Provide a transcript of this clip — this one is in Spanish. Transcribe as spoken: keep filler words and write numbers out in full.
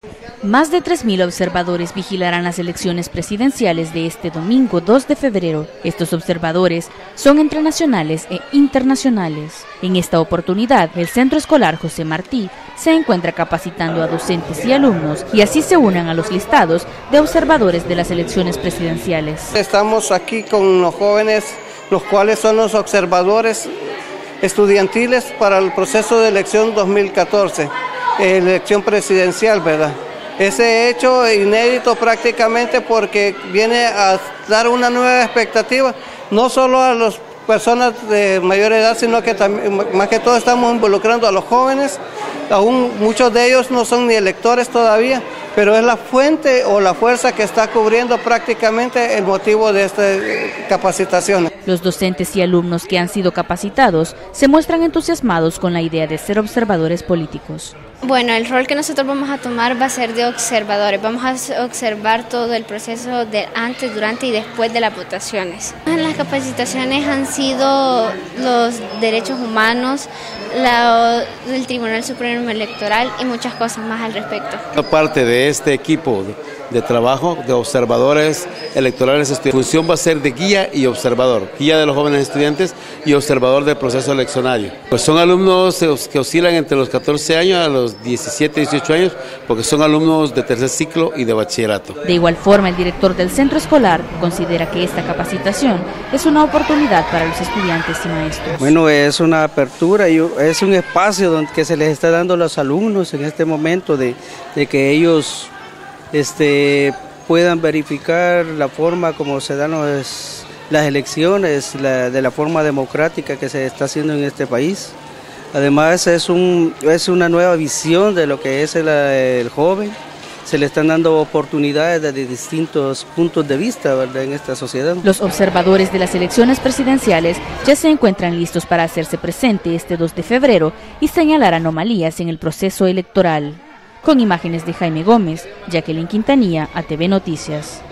Más de tres mil observadores vigilarán las elecciones presidenciales de este domingo dos de febrero. Estos observadores son entre nacionales e internacionales. En esta oportunidad, el Centro Escolar José Martí se encuentra capacitando a docentes y alumnos y así se unan a los listados de observadores de las elecciones presidenciales. Estamos aquí con los jóvenes, los cuales son los observadores estudiantiles para el proceso de elección dos mil catorce, elección presidencial, ¿verdad? Ese hecho inédito prácticamente porque viene a dar una nueva expectativa, no solo a las personas de mayor edad, sino que también, más que todo estamos involucrando a los jóvenes. Aún muchos de ellos no son ni electores todavía, pero es la fuente o la fuerza que está cubriendo prácticamente el motivo de esta capacitación. Los docentes y alumnos que han sido capacitados se muestran entusiasmados con la idea de ser observadores políticos. Bueno, el rol que nosotros vamos a tomar va a ser de observadores. Vamos a observar todo el proceso de antes, durante y después de las votaciones. Las capacitaciones han sido los derechos humanos, la, el Tribunal Supremo Electoral y muchas cosas más al respecto. Parte de este equipo de trabajo de observadores electorales, la función va a ser de guía y observador, guía de los jóvenes estudiantes y observador del proceso eleccionario. Pues son alumnos que oscilan entre los catorce años a los diecisiete, dieciocho años, porque son alumnos de tercer ciclo y de bachillerato. De igual forma, el director del centro escolar considera que esta capacitación es una oportunidad para los estudiantes y maestros. Bueno, es una apertura y es un espacio donde que se les está dando a los alumnos en este momento de, de que ellos Este, puedan verificar la forma como se dan los, las elecciones, la, de la forma democrática que se está haciendo en este país. Además es, un, es una nueva visión de lo que es el, el joven. Se le están dando oportunidades desde distintos puntos de vista, ¿verdad?, en esta sociedad. Los observadores de las elecciones presidenciales ya se encuentran listos para hacerse presente este dos de febrero y señalar anomalías en el proceso electoral. Con imágenes de Jaime Gómez, Jacqueline Quintanilla, A T V Noticias.